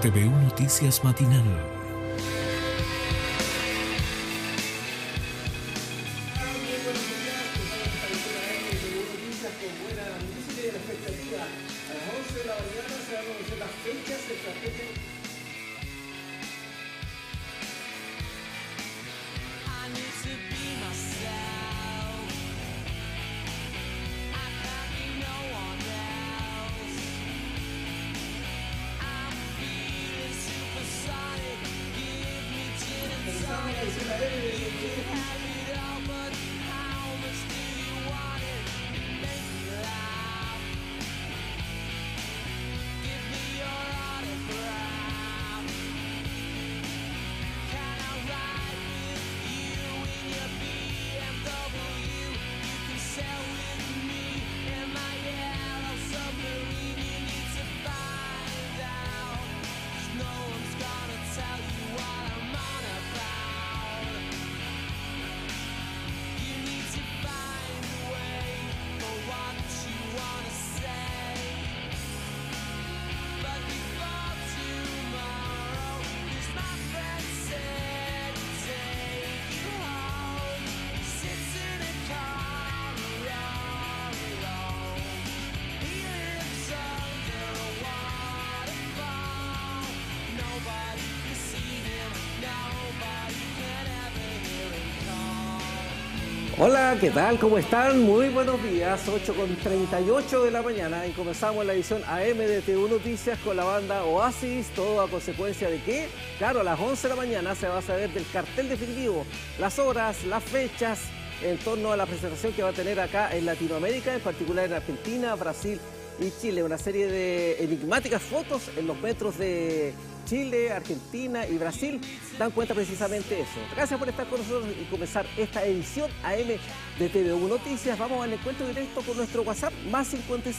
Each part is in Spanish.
TVU Noticias Matinal. Hola, ¿qué tal? ¿Cómo están? Muy buenos días, 8:38 de la mañana y comenzamos la edición AM de TVU Noticias con la banda Oasis, todo a consecuencia de que, claro, a las 11 de la mañana se va a saber del cartel definitivo, las horas, las fechas en torno a la presentación que va a tener acá en Latinoamérica, en particular en Argentina, Brasil y Chile. Una serie de enigmáticas fotos en los metros de Chile, Argentina y Brasil dan cuenta precisamente de eso. Gracias por estar con nosotros y comenzar esta edición AM de TVU Noticias. Vamos al encuentro directo con nuestro WhatsApp, más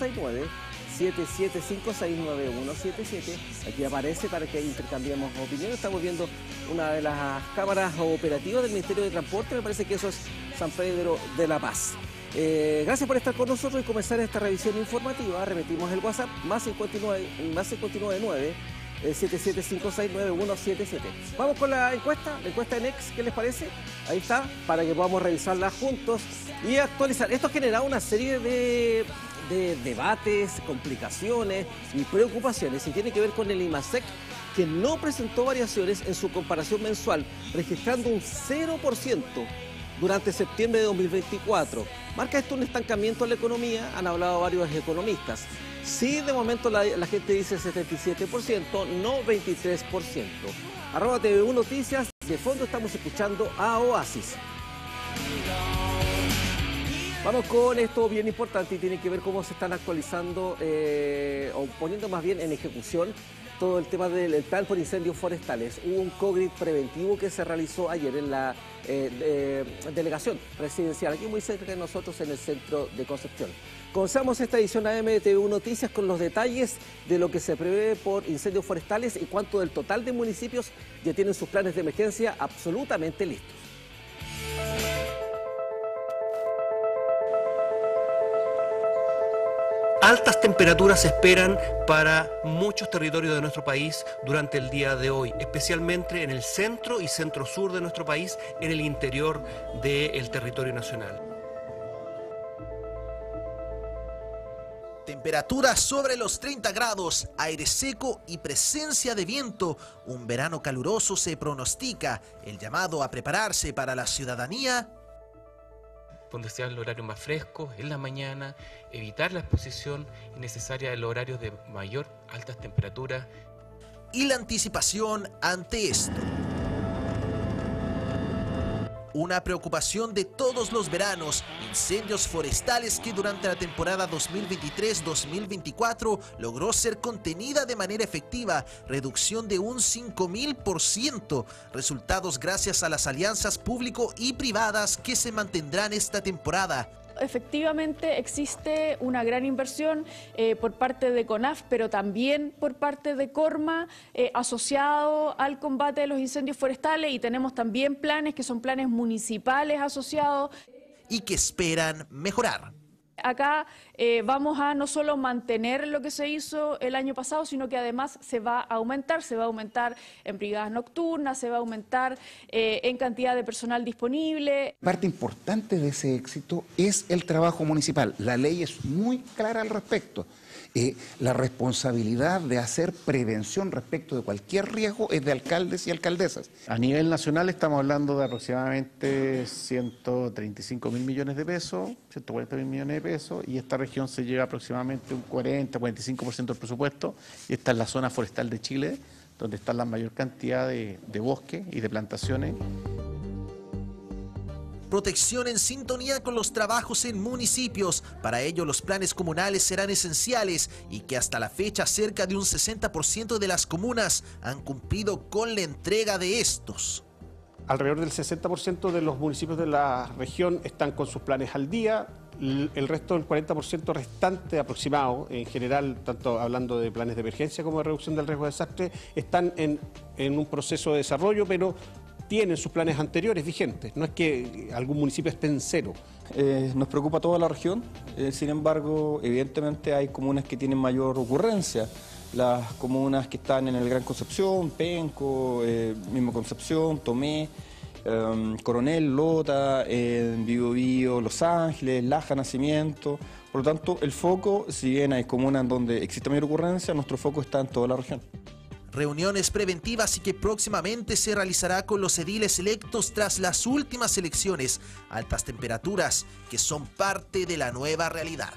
569-77569177. Aquí aparece para que intercambiemos opiniones. Estamos viendo una de las cámaras operativas del Ministerio de Transporte. Me parece que eso es San Pedro de la Paz. Gracias por estar con nosotros y comenzar esta revisión informativa. Repetimos el WhatsApp, más 599 77569177. Vamos con la encuesta en X, ¿qué les parece? Ahí está, para que podamos revisarla juntos y actualizar. Esto ha generado una serie de debates, complicaciones y preocupaciones y tiene que ver con el IMASEC, que no presentó variaciones en su comparación mensual, registrando un 0% durante septiembre de 2024. Marca esto un estancamiento en la economía, han hablado varios economistas. Sí, de momento la gente dice 77%, no 23%. @ TVU Noticias, de fondo estamos escuchando a Oasis. Vamos con esto bien importante y tiene que ver cómo se están actualizando o poniendo más bien en ejecución todo el tema del plan por incendios forestales. Hubo un COVID preventivo que se realizó ayer en la delegación presidencial, aquí muy cerca de nosotros en el centro de Concepción. Comenzamos esta edición AM de TVU Noticias con los detalles de lo que se prevé por incendios forestales y cuánto del total de municipios ya tienen sus planes de emergencia absolutamente listos. Altas temperaturas se esperan para muchos territorios de nuestro país durante el día de hoy, especialmente en el centro y centro-sur de nuestro país, en el interior del territorio nacional. Temperaturas sobre los 30 grados, aire seco y presencia de viento. Un verano caluroso se pronostica. El llamado a prepararse para la ciudadanía. Donde sea el horario más fresco, en la mañana, evitar la exposición innecesaria en los horarios de mayor altas temperaturas. Y la anticipación ante esto. Una preocupación de todos los veranos, incendios forestales que durante la temporada 2023-2024 logró ser contenida de manera efectiva, reducción de un 5000%, resultados gracias a las alianzas público y privadas que se mantendrán esta temporada. Efectivamente existe una gran inversión por parte de CONAF, pero también por parte de CORMA asociado al combate de los incendios forestales, y tenemos también planes que son planes municipales asociados. Y que esperan mejorar. Acá vamos a no solo mantener lo que se hizo el año pasado, sino que además se va a aumentar en brigadas nocturnas, se va a aumentar en cantidad de personal disponible. Parte importante de ese éxito es el trabajo municipal. La ley es muy clara al respecto. La responsabilidad de hacer prevención respecto de cualquier riesgo es de alcaldes y alcaldesas. A nivel nacional estamos hablando de aproximadamente 135.000 millones de pesos, 140.000 millones de pesos, y esta región se llega aproximadamente un 40-45% del presupuesto, y esta es la zona forestal de Chile, donde está la mayor cantidad de bosque y de plantaciones. Protección en sintonía con los trabajos en municipios. Para ello, los planes comunales serán esenciales y que hasta la fecha cerca de un 60% de las comunas han cumplido con la entrega de estos. Alrededor del 60% de los municipios de la región están con sus planes al día. El resto del 40% restante aproximado, en general, tanto hablando de planes de emergencia como de reducción del riesgo de desastre, están en un proceso de desarrollo, pero tienen sus planes anteriores vigentes. No es que algún municipio esté en cero. Nos preocupa toda la región, sin embargo, evidentemente hay comunas que tienen mayor ocurrencia. Las comunas que están en el Gran Concepción, Penco, mismo Concepción, Tomé, Coronel, Lota, Biobío, Los Ángeles, Laja, Nacimiento. Por lo tanto, el foco, si bien hay comunas donde existe mayor ocurrencia, nuestro foco está en toda la región. Reuniones preventivas y que próximamente se realizará con los ediles electos tras las últimas elecciones. Altas temperaturas que son parte de la nueva realidad.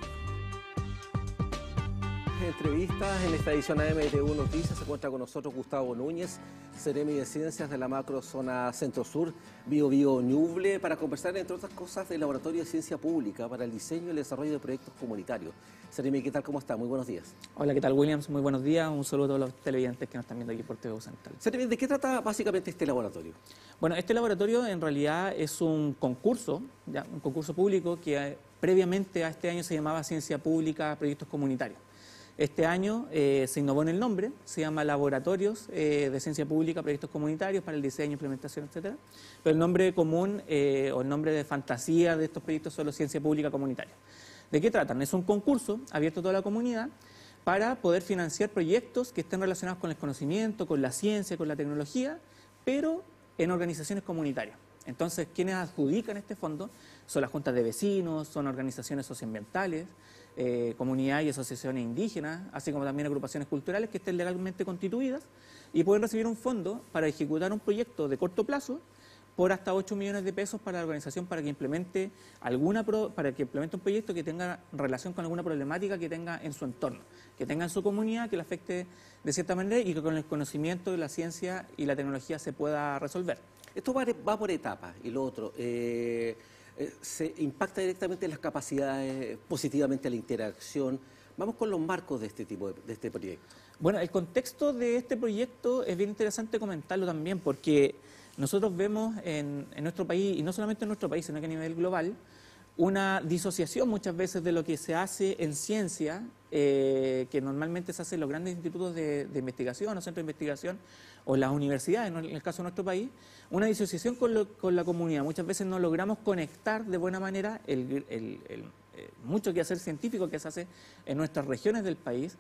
Entrevistas en esta edición AMTV Noticias. Se encuentra con nosotros Gustavo Núñez, Seremi de Ciencias de la Macrozona Centro-Sur, Biobío Ñuble, para conversar, entre otras cosas, del Laboratorio de Ciencia Pública para el diseño y el desarrollo de proyectos comunitarios. Seremi, ¿qué tal? ¿Cómo está? Muy buenos días. Hola, ¿qué tal, Williams? Muy buenos días. Un saludo a todos los televidentes que nos están viendo aquí por TV Central. Seremi, ¿de qué trata básicamente este laboratorio? Bueno, este laboratorio en realidad es un concurso público que previamente a este año se llamaba Ciencia Pública, Proyectos Comunitarios. Este año se innovó en el nombre, se llama Laboratorios de Ciencia Pública, Proyectos Comunitarios para el diseño, implementación, etc. Pero el nombre común o el nombre de fantasía de estos proyectos son los Ciencia Pública Comunitaria. ¿De qué tratan? Es un concurso abierto a toda la comunidad para poder financiar proyectos que estén relacionados con el conocimiento, con la ciencia, con la tecnología, pero en organizaciones comunitarias. Entonces, quienes adjudican este fondo son las juntas de vecinos, son organizaciones socioambientales, comunidades y asociaciones indígenas, así como también agrupaciones culturales que estén legalmente constituidas y pueden recibir un fondo para ejecutar un proyecto de corto plazo por hasta 8 millones de pesos para la organización para que implemente un proyecto que tenga relación con alguna problemática que tenga en su entorno, que tenga en su comunidad, que le afecte de cierta manera y que con el conocimiento de la ciencia y la tecnología se pueda resolver. Esto va por etapas y lo otro. Se impacta directamente en las capacidades, positivamente la interacción. Vamos con los marcos de este tipo de este proyecto. Bueno, el contexto de este proyecto es bien interesante comentarlo también porque nosotros vemos en nuestro país, y no solamente en nuestro país, sino que a nivel global, una disociación muchas veces de lo que se hace en ciencia, que normalmente se hace en los grandes institutos de investigación o centros de investigación o las universidades, en el caso de nuestro país, una disociación con la comunidad. Muchas veces no logramos conectar de buena manera mucho quehacer científico que se hace en nuestras regiones del país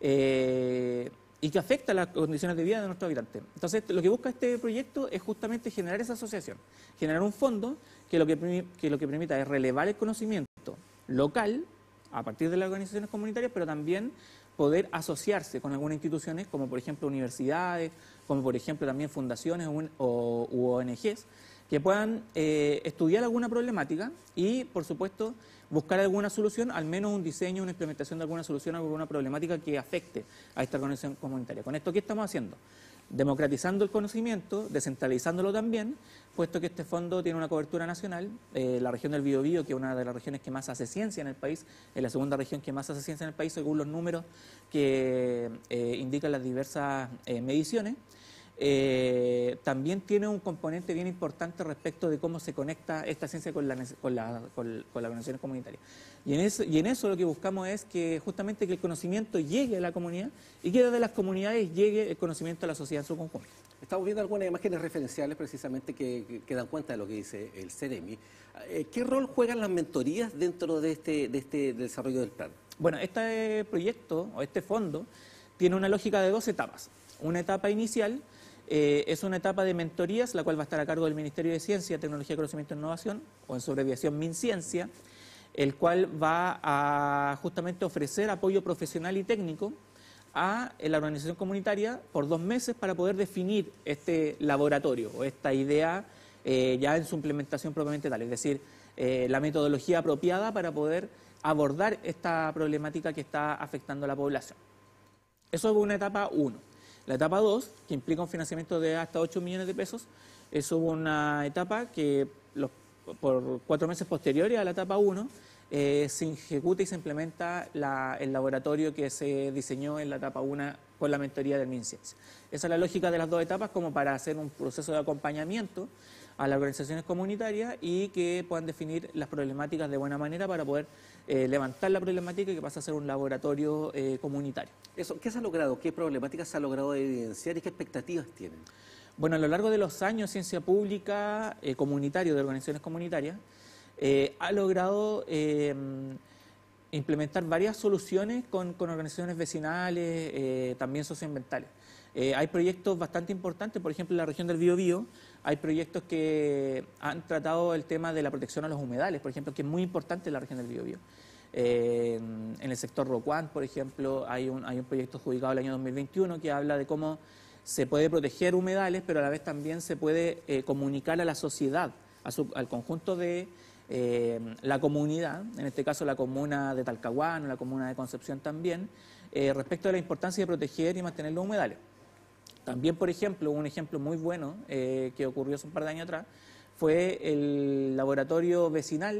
y que afecta las condiciones de vida de nuestros habitantes. Entonces, lo que busca este proyecto es justamente generar esa asociación, generar un fondo que lo que permita es relevar el conocimiento local a partir de las organizaciones comunitarias, pero también poder asociarse con algunas instituciones, como por ejemplo universidades, como por ejemplo también fundaciones u ONGs, que puedan estudiar alguna problemática y, por supuesto, buscar alguna solución, al menos un diseño, una implementación de alguna solución a alguna problemática que afecte a esta organización comunitaria. Con esto, ¿qué estamos haciendo? Democratizando el conocimiento, descentralizándolo también, puesto que este fondo tiene una cobertura nacional. La región del Biobío, que es una de las regiones que más hace ciencia en el país, es la segunda región que más hace ciencia en el país, según los números que indican las diversas mediciones. También tiene un componente bien importante respecto de cómo se conecta esta ciencia con las organizaciones comunitarias. Y en eso lo que buscamos es que justamente que el conocimiento llegue a la comunidad y que desde las comunidades llegue el conocimiento a la sociedad en su conjunto. Estamos viendo algunas imágenes referenciales precisamente que dan cuenta de lo que dice el CEREMI. ¿Qué rol juegan las mentorías dentro de este desarrollo del plan? Bueno, este proyecto o este fondo tiene una lógica de 2 etapas. Una etapa inicial es una etapa de mentorías, la cual va a estar a cargo del Ministerio de Ciencia, Tecnología, Conocimiento e Innovación, o en su abreviación MinCiencia, el cual va a justamente ofrecer apoyo profesional y técnico a la organización comunitaria por 2 meses para poder definir este laboratorio o esta idea ya en su implementación propiamente tal, es decir, la metodología apropiada para poder abordar esta problemática que está afectando a la población. Eso es una etapa 1. La etapa 2, que implica un financiamiento de hasta 8 millones de pesos, es una etapa que por 4 meses posteriores a la etapa 1 se ejecuta y se implementa el laboratorio que se diseñó en la etapa 1 con la mentoría del MinCiencia. Esa es la lógica de las 2 etapas como para hacer un proceso de acompañamiento a las organizaciones comunitarias y que puedan definir las problemáticas de buena manera para poder levantar la problemática y que pase a ser un laboratorio comunitario. Eso, ¿qué se ha logrado? ¿Qué problemáticas se ha logrado evidenciar y qué expectativas tienen? Bueno, a lo largo de los años, Ciencia Pública comunitario de organizaciones comunitarias ha logrado implementar varias soluciones con organizaciones vecinales, también socioambientales. Hay proyectos bastante importantes, por ejemplo, en la región del Biobío, hay proyectos que han tratado el tema de la protección a los humedales, por ejemplo, que es muy importante en la región del Biobío. En el sector Rocuán, por ejemplo, hay un proyecto adjudicado el año 2021 que habla de cómo se puede proteger humedales, pero a la vez también se puede comunicar a la sociedad, al conjunto de la comunidad, en este caso la comuna de Talcahuano, la comuna de Concepción también, respecto a la importancia de proteger y mantener los humedales. También, por ejemplo, un ejemplo muy bueno que ocurrió hace un par de años atrás fue el laboratorio vecinal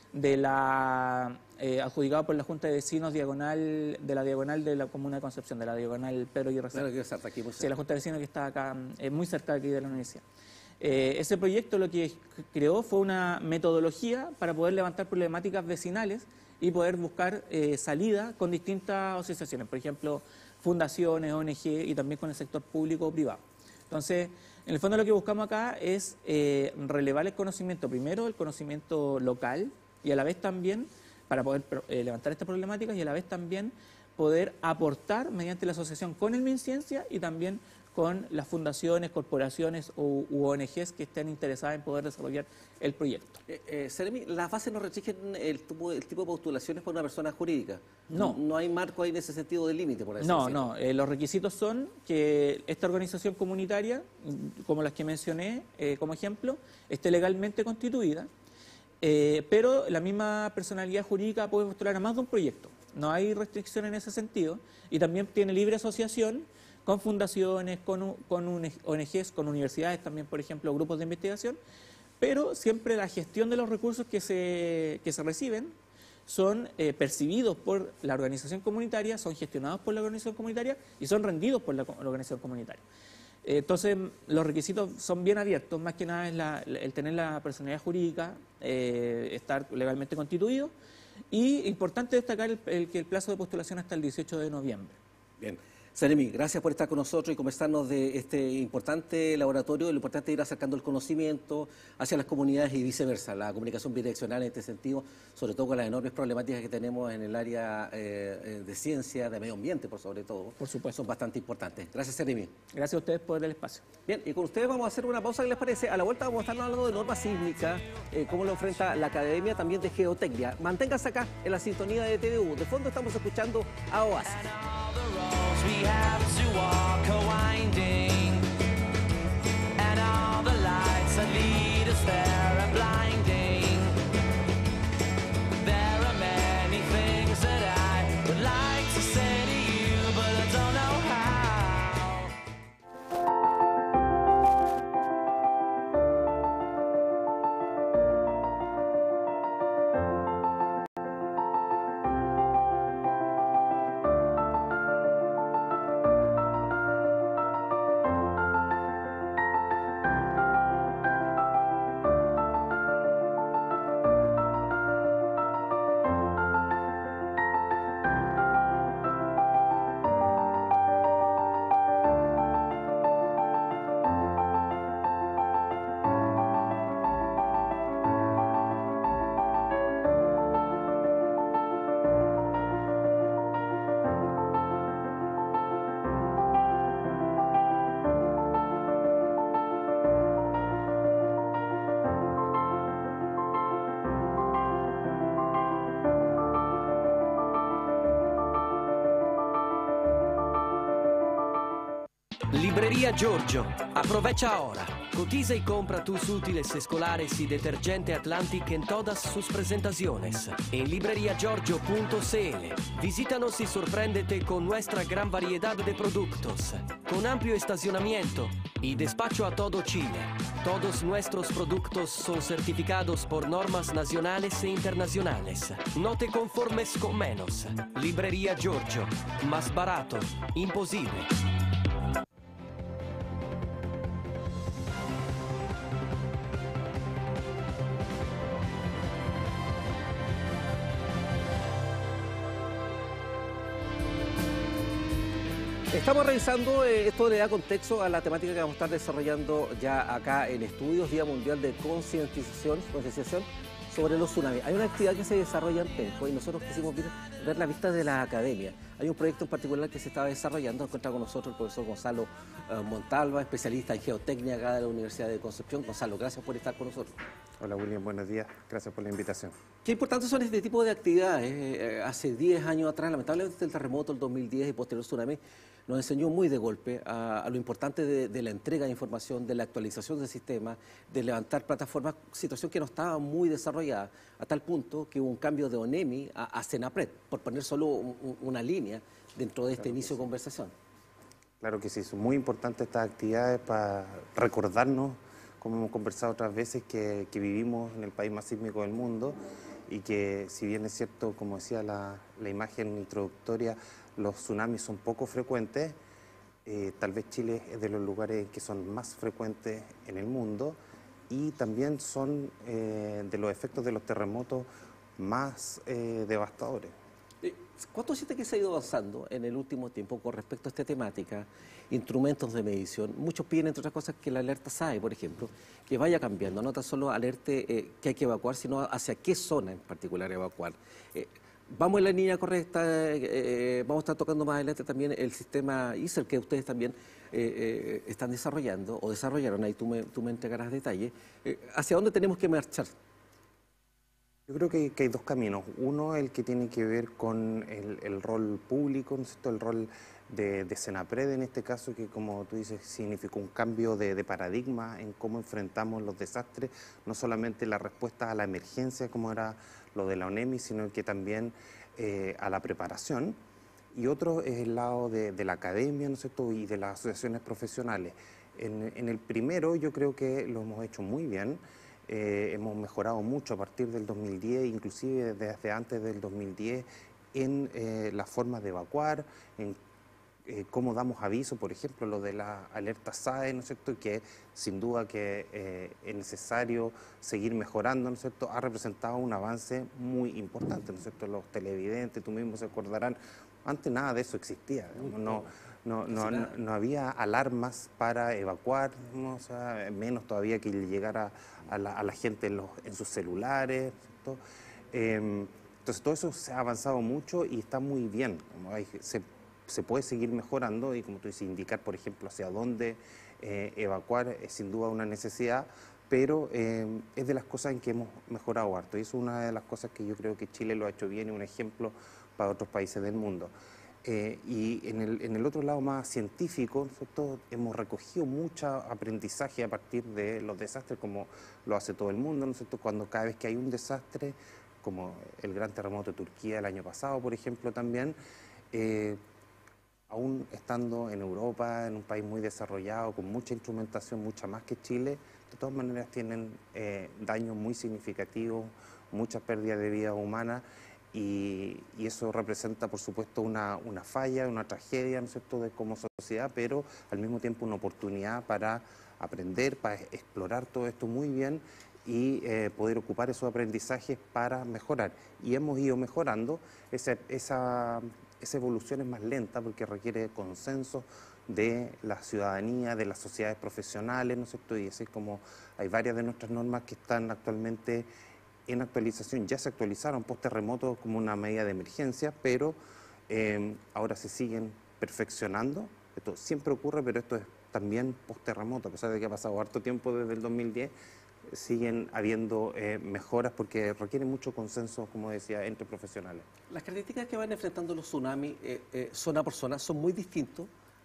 adjudicado por la Junta de Vecinos de la diagonal de la comuna de Concepción, de la diagonal Pedro Aguirre Cerda. Sí, la Junta de Vecinos que está acá, muy cerca de aquí de la universidad. Ese proyecto lo que creó fue una metodología para poder levantar problemáticas vecinales y poder buscar salida con distintas asociaciones, por ejemplo, fundaciones, ONG y también con el sector público o privado. Entonces, en el fondo lo que buscamos acá es relevar el conocimiento, primero el conocimiento local y a la vez también, para poder levantar estas problemáticas y a la vez también poder aportar mediante la asociación con el MinCiencia y también con las fundaciones, corporaciones u ONGs que estén interesadas en poder desarrollar el proyecto. CEREMI, ¿las bases no restringen el tipo de postulaciones por una persona jurídica? No. No hay marco ahí en ese sentido de límite, por así decirlo. No, los requisitos son que esta organización comunitaria, como las que mencioné como ejemplo, esté legalmente constituida, pero la misma personalidad jurídica puede postular a más de un proyecto. No hay restricción en ese sentido y también tiene libre asociación con fundaciones, con ONGs, con universidades también, por ejemplo, grupos de investigación, pero siempre la gestión de los recursos que se reciben son percibidos por la organización comunitaria, son gestionados por la organización comunitaria y son rendidos por la organización comunitaria. Entonces, los requisitos son bien abiertos, más que nada es el tener la personalidad jurídica, estar legalmente constituido y importante destacar que el plazo de postulación hasta el 18 de noviembre. Bien. CEREMI, gracias por estar con nosotros y conversarnos de este importante laboratorio. Lo importante es ir acercando el conocimiento hacia las comunidades y viceversa, la comunicación bidireccional en este sentido, sobre todo con las enormes problemáticas que tenemos en el área de ciencia, de medio ambiente, por sobre todo. Por supuesto. Son bastante importantes. Gracias, CEREMI. Gracias a ustedes por el espacio. Bien, y con ustedes vamos a hacer una pausa, ¿qué les parece? A la vuelta vamos a estar hablando de normas sísmicas, cómo lo enfrenta la Academia también de Geotecnia. Manténganse acá en la sintonía de TVU. De fondo estamos escuchando a Oasis. We have to walk a winding, and all the lights that lead us there are blinding. There are many things that I would like to say to you, but I don't know how. Librería Giorgio. Aprovecha ahora. Cotiza y compra tus útiles escolares y detergente Atlantic en todas sus presentaciones. En libreriagiorgio.cl. Visítanos y sorpréndete con nuestra gran variedad de productos, con amplio estacionamiento y despacho a todo Chile. Todos nuestros productos son certificados por normas nacionales e internacionales. No te conformes con menos. Librería Giorgio. Más barato. Imposible. Estamos revisando, esto le da contexto a la temática que vamos a estar desarrollando ya acá en estudios, Día Mundial de Concientización sobre los tsunamis. Hay una actividad que se desarrolla en Penco y nosotros quisimos ver la vista de la academia. Hay un proyecto en particular que se está desarrollando, encuentra con nosotros el profesor Gonzalo Montalva, especialista en geotecnia acá de la Universidad de Concepción. Gonzalo, gracias por estar con nosotros. Hola William, buenos días, gracias por la invitación. Qué importantes son este tipo de actividades. Hace 10 años atrás, lamentablemente el terremoto del 2010 y posterior tsunami nos enseñó muy de golpe a lo importante de la entrega de información, de la actualización del sistema, de levantar plataformas, situación que no estaba muy desarrollada, a tal punto que hubo un cambio de ONEMI a CENAPRED, por poner solo una línea dentro de este inicio de conversación. Claro que sí, son muy importantes estas actividades para recordarnos, como hemos conversado otras veces, que vivimos en el país más sísmico del mundo y que, si bien es cierto, como decía la imagen introductoria, los tsunamis son poco frecuentes, tal vez Chile es de los lugares que son más frecuentes en el mundo y también son de los efectos de los terremotos más devastadores. ¿Cuánto siente que se ha ido avanzando en el último tiempo con respecto a esta temática, instrumentos de medición? Muchos piden, entre otras cosas, que la alerta SAE, por ejemplo, que vaya cambiando, no tan solo alerte que hay que evacuar, sino hacia qué zona en particular evacuar. Vamos en la línea correcta, vamos a estar tocando más adelante también el sistema ISER que ustedes también están desarrollando o desarrollaron, ahí tú me entregarás detalles. ¿Hacia dónde tenemos que marchar? Yo creo que hay dos caminos. Uno, el que tiene que ver con el rol público, ¿no es cierto? El rol de CENAPRED en este caso, que como tú dices significó un cambio de paradigma en cómo enfrentamos los desastres, no solamente la respuesta a la emergencia como era lo de la ONEMI, sino que también a la preparación. Y otro es el lado de la academia, ¿no es cierto? Y de las asociaciones profesionales. En el primero yo creo que lo hemos hecho muy bien. Hemos mejorado mucho a partir del 2010, inclusive desde antes del 2010, en las formas de evacuar, en cómo damos aviso, por ejemplo, lo de la alerta SAE, ¿no es cierto?, que sin duda que es necesario seguir mejorando, ¿no es cierto?, ha representado un avance muy importante, ¿no es cierto?, los televidentes, tú mismo se acordarán, antes nada de eso existía, no había alarmas para evacuar, ¿no? O sea, menos todavía que llegara a la gente en sus celulares, ¿no? Entonces todo eso se ha avanzado mucho y está muy bien, se puede seguir mejorando y, como tú dices, indicar, por ejemplo, hacia dónde evacuar es sin duda una necesidad, pero es de las cosas en que hemos mejorado harto y es una de las cosas que yo creo que Chile lo ha hecho bien y un ejemplo para otros países del mundo. Y en el otro lado más científico, nosotros hemos recogido mucho aprendizaje a partir de los desastres, como lo hace todo el mundo, ¿no es cierto? Cuando cada vez que hay un desastre, como el gran terremoto de Turquía el año pasado, por ejemplo, también, aún estando en Europa, en un país muy desarrollado, con mucha instrumentación, mucha más que Chile, de todas maneras tienen daños muy significativos, muchas pérdidas de vida humana, y eso representa, por supuesto, una falla, una tragedia, ¿no es cierto?, como sociedad, pero al mismo tiempo una oportunidad para aprender, para explorar todo esto muy bien y poder ocupar esos aprendizajes para mejorar. Y hemos ido mejorando. Esa evolución es más lenta porque requiere consenso de la ciudadanía, de las sociedades profesionales, ¿no es cierto? Y así como hay varias de nuestras normas que están actualmente en actualización, ya se actualizaron post terremoto como una medida de emergencia, pero ahora se siguen perfeccionando. Esto siempre ocurre, pero esto es también post terremoto, a pesar de que ha pasado harto tiempo desde el 2010, siguen habiendo mejoras porque requiere mucho consenso, como decía, entre profesionales. Las características que van enfrentando los tsunamis, zona por zona, son muy distintos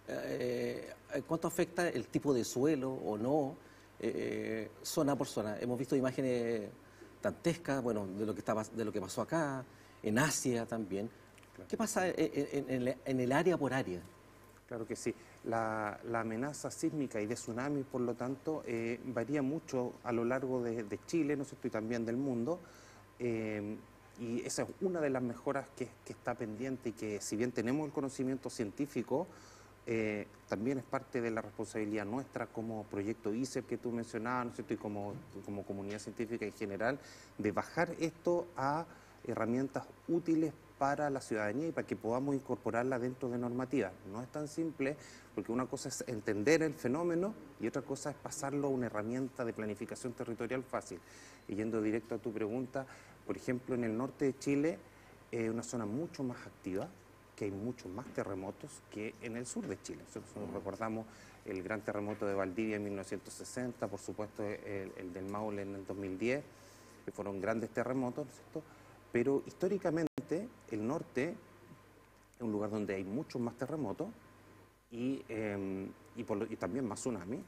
¿Cuánto afecta el tipo de suelo o no, zona por zona? Hemos visto imágenes dantescas, bueno, de lo que pasó acá, en Asia también. ¿Qué pasa en el área por área? Claro que sí. La amenaza sísmica y de tsunami, por lo tanto, varía mucho a lo largo de Chile, ¿no es cierto?, y también del mundo. Y esa es una de las mejoras que está pendiente y que, si bien tenemos el conocimiento científico, también es parte de la responsabilidad nuestra como proyecto ICEP que tú mencionabas, ¿no es cierto?, y como comunidad científica en general, de bajar esto a herramientas útiles para la ciudadanía y para que podamos incorporarla dentro de normativas. No es tan simple, porque una cosa es entender el fenómeno y otra cosa es pasarlo a una herramienta de planificación territorial fácil. Y yendo directo a tu pregunta, por ejemplo, en el norte de Chile es una zona mucho más activa, que hay muchos más terremotos que en el sur de Chile. Nosotros recordamos el gran terremoto de Valdivia en 1960, por supuesto el del Maule en el 2010, que fueron grandes terremotos, ¿no es cierto? Pero históricamente el norte es un lugar donde hay muchos más terremotos y también más tsunami.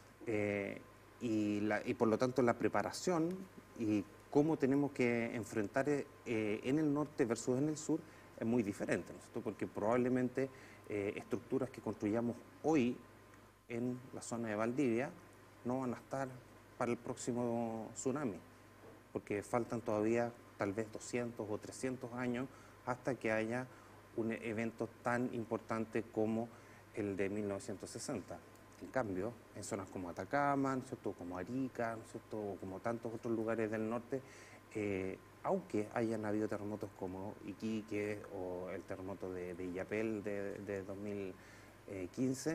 Y por lo tanto la preparación y cómo tenemos que enfrentar en el norte versus en el sur es muy diferente, ¿no es cierto? Porque probablemente estructuras que construyamos hoy en la zona de Valdivia no van a estar para el próximo tsunami, porque faltan todavía tal vez 200 o 300 años hasta que haya un evento tan importante como el de 1960. En cambio, en zonas como Atacama, ¿no es cierto?, como Arica, ¿no es cierto?, o como tantos otros lugares del norte, aunque hayan habido terremotos como Iquique o el terremoto de Illapel de 2015,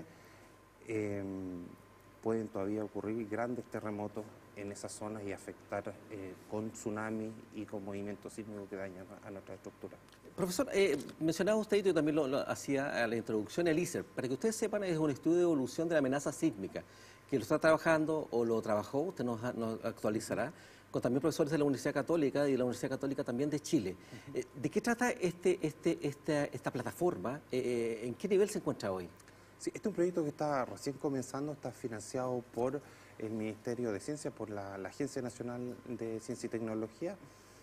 pueden todavía ocurrir grandes terremotos en esas zonas y afectar con tsunami y con movimiento sísmico que dañan a nuestra estructura. Profesor, mencionaba usted, y yo también lo hacía a la introducción, el ICER. Para que ustedes sepan, es un estudio de evolución de la amenaza sísmica, que lo está trabajando o lo trabajó, usted nos actualizará, con también profesores de la Universidad Católica y de la Universidad Católica también de Chile. ¿De qué trata esta plataforma? ¿En qué nivel se encuentra hoy? Sí, este es un proyecto que está recién comenzando, está financiado por el Ministerio de Ciencia, por la Agencia Nacional de Ciencia y Tecnología,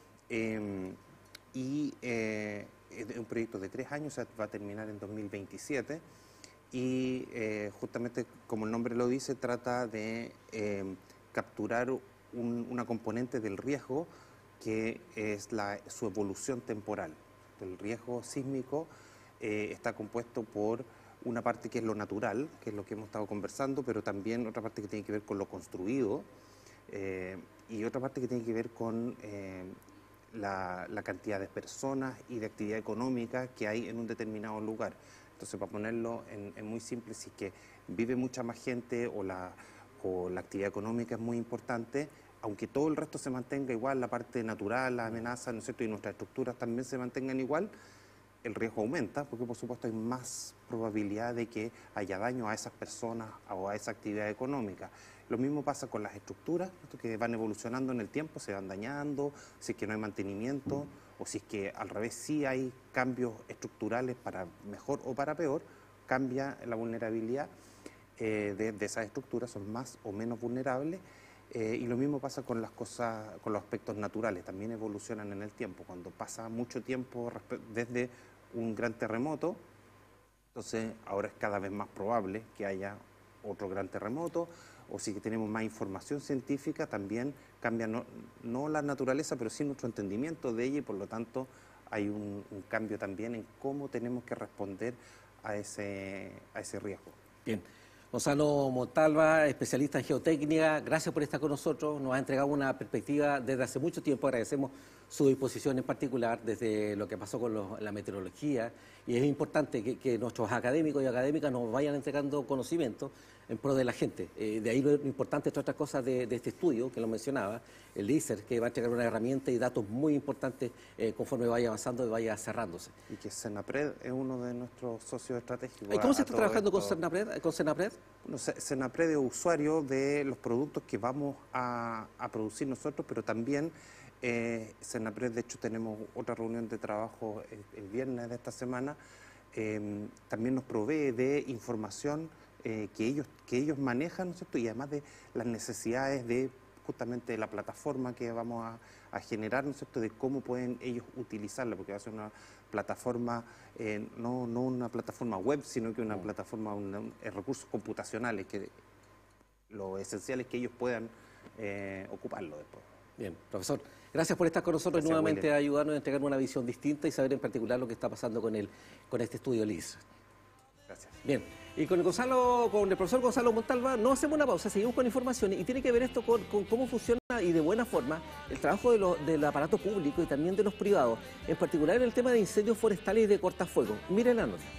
y es un proyecto de 3 años, o sea, va a terminar en 2027, y justamente como el nombre lo dice, trata de capturar una componente del riesgo que es su evolución temporal. El riesgo sísmico está compuesto por una parte que es lo natural, que es lo que hemos estado conversando, pero también otra parte que tiene que ver con lo construido y otra parte que tiene que ver con la cantidad de personas y de actividad económica que hay en un determinado lugar. Entonces, para ponerlo en muy simple, si es que vive mucha más gente o la actividad económica es muy importante, aunque todo el resto se mantenga igual, la parte natural, las amenazas, ¿no es cierto?, y nuestras estructuras también se mantengan igual, el riesgo aumenta, porque por supuesto hay más probabilidad de que haya daño a esas personas o a esa actividad económica. Lo mismo pasa con las estructuras, ¿no?, que van evolucionando en el tiempo, se van dañando, si es que no hay mantenimiento, o si es que al revés sí hay cambios estructurales para mejor o para peor, cambia la vulnerabilidad de esas estructuras, son más o menos vulnerables. Y lo mismo pasa con las cosas, con los aspectos naturales, también evolucionan en el tiempo. Cuando pasa mucho tiempo desde un gran terremoto, entonces ahora es cada vez más probable que haya otro gran terremoto, o si tenemos más información científica, también cambia no la naturaleza, pero sí nuestro entendimiento de ella, y por lo tanto hay un cambio también en cómo tenemos que responder a ese riesgo. Bien. Gonzalo Montalva, especialista en geotécnica, gracias por estar con nosotros. Nos ha entregado una perspectiva desde hace mucho tiempo. Agradecemos su disposición en particular desde lo que pasó con la meteorología. Y es importante que nuestros académicos y académicas nos vayan entregando conocimiento en pro de la gente. De ahí lo importante, entre otras cosas, de este estudio que lo mencionaba, el ICER, que va a entregar una herramienta y datos muy importantes conforme vaya avanzando y vaya cerrándose. Y que Senapred es uno de nuestros socios estratégicos. ¿Y cómo se está trabajando con Senapred? Bueno, Senapred es usuario de los productos que vamos a producir nosotros, pero también Senapred, de hecho, tenemos otra reunión de trabajo el viernes de esta semana también nos provee de información que ellos manejan, ¿no es cierto? Y además de las necesidades de justamente la plataforma que vamos a generar, ¿no es cierto?, de cómo pueden ellos utilizarla, porque va a ser una plataforma, no una plataforma web, sino que una plataforma, recursos computacionales, que lo esencial es que ellos puedan ocuparlo después. Bien, profesor, gracias por estar con nosotros. Gracias, nuevamente, William. a ayudarnos a entregar una visión distinta y saber en particular lo que está pasando con este estudio LIS. Gracias. Bien, y con el profesor Gonzalo Montalva no hacemos una pausa, seguimos con información y tiene que ver esto con cómo funciona y de buena forma el trabajo del aparato público y también de los privados, en particular en el tema de incendios forestales y de cortafuegos. Miren la nota.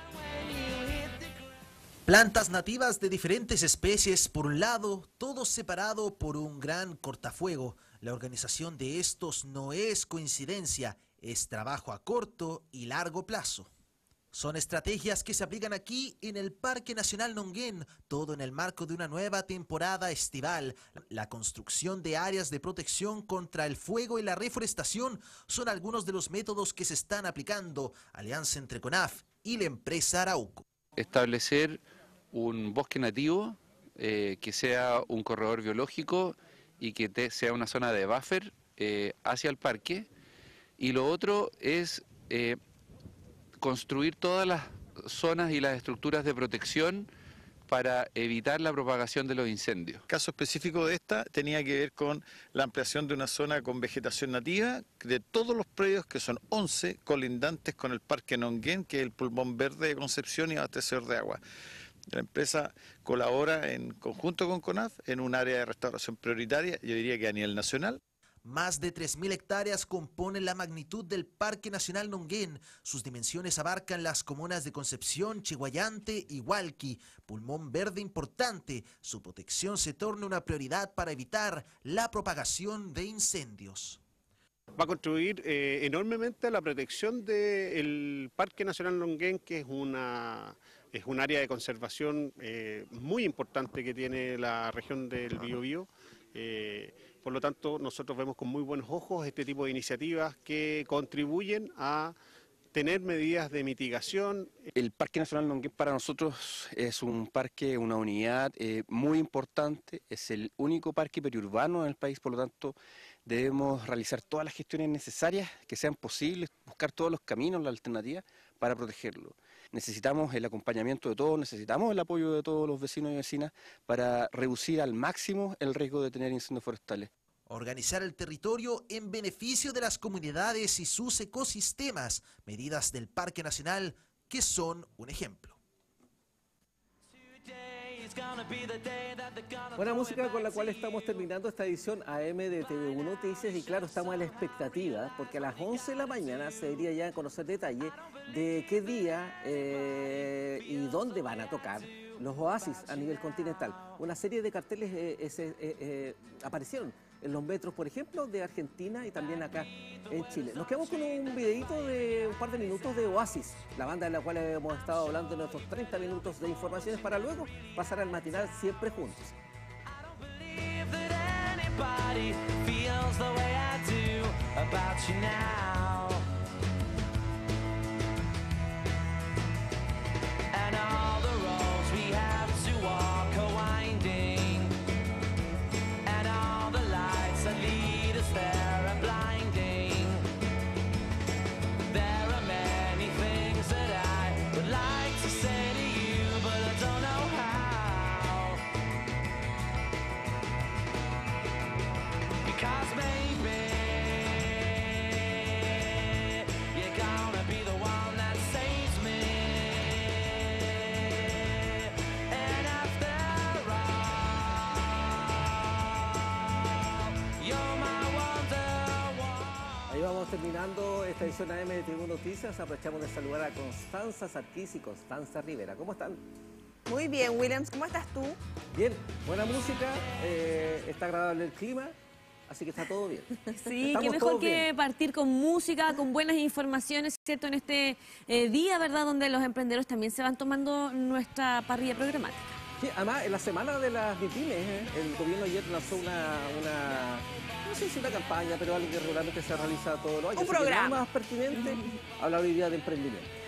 Plantas nativas de diferentes especies por un lado, todo separado por un gran cortafuego. La organización de estos no es coincidencia, es trabajo a corto y largo plazo. Son estrategias que se aplican aquí en el Parque Nacional Nonguén, todo en el marco de una nueva temporada estival. La construcción de áreas de protección contra el fuego y la reforestación son algunos de los métodos que se están aplicando. Alianza entre CONAF y la empresa Arauco. Establecer un bosque nativo que sea un corredor biológico y que sea una zona de buffer hacia el parque. Y lo otro es construir todas las zonas y las estructuras de protección para evitar la propagación de los incendios. El caso específico de esta tenía que ver con la ampliación de una zona con vegetación nativa de todos los predios, que son 11 colindantes con el Parque Nonguén, que es el pulmón verde de Concepción y abastecedor de agua. La empresa colabora en conjunto con CONAF en un área de restauración prioritaria, yo diría que a nivel nacional. Más de 3.000 hectáreas componen la magnitud del Parque Nacional Nonguén. Sus dimensiones abarcan las comunas de Concepción, Chiguayante y Hualqui. Pulmón verde importante, su protección se torna una prioridad para evitar la propagación de incendios. Va a contribuir enormemente a la protección del Parque Nacional Nonguén, que es un área de conservación muy importante que tiene la región del Biobío. Por lo tanto, nosotros vemos con muy buenos ojos este tipo de iniciativas que contribuyen a tener medidas de mitigación. El Parque Nacional Nonguén para nosotros es un parque, una unidad muy importante, es el único parque periurbano en el país, por lo tanto debemos realizar todas las gestiones necesarias que sean posibles, buscar todos los caminos, las alternativas para protegerlo. Necesitamos el acompañamiento de todos, necesitamos el apoyo de todos los vecinos y vecinas para reducir al máximo el riesgo de tener incendios forestales. Organizar el territorio en beneficio de las comunidades y sus ecosistemas, medidas del Parque Nacional que son un ejemplo. Buena música con la cual estamos terminando esta edición AM de TV1 Noticias y claro, estamos a la expectativa porque a las 11 de la mañana se debería ya conocer detalle de qué día y dónde van a tocar los Oasis a nivel continental. Una serie de carteles aparecieron en los metros, por ejemplo, de Argentina y también acá en Chile. Nos quedamos con un videito de un par de minutos de Oasis, la banda de la cual hemos estado hablando en nuestros 30 minutos de informaciones para luego pasar al matinal siempre juntos. Terminando esta edición AM de TV1 Noticias, aprovechamos de saludar a Constanza Sarquís y Constanza Rivera. ¿Cómo están? Muy bien, Williams. ¿Cómo estás tú? Bien, buena música, está agradable el clima, así que está todo bien. Sí, Estamos qué mejor que bien. partir con música, con buenas informaciones, ¿cierto? En este día, ¿verdad? Donde los emprendedores también se van tomando nuestra parrilla programática. Sí, además, en la semana de las MIPYMES, el gobierno ayer lanzó una no sé si una campaña, pero algo que regularmente se realiza todos los años. Un programa. Más pertinente, hablar hoy día de emprendimiento.